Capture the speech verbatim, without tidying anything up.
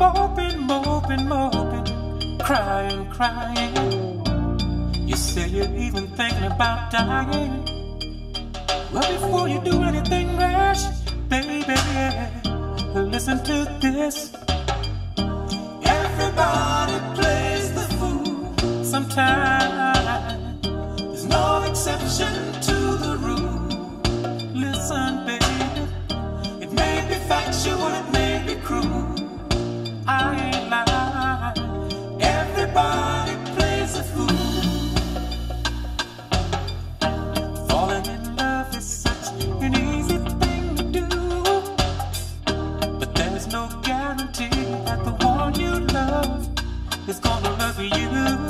moping, moping, moping, crying, crying. You say you're even thinking about dying. Well, before you do anything rash, baby, listen to this. Everybody plays the fool sometimes. There's no exception to the rule. Listen, baby, it may be factual, it may be cruel. I ain't lying. Everybody plays a fool. Falling in love is such an easy thing to do, but there's no guarantee that the one you love is gonna love you.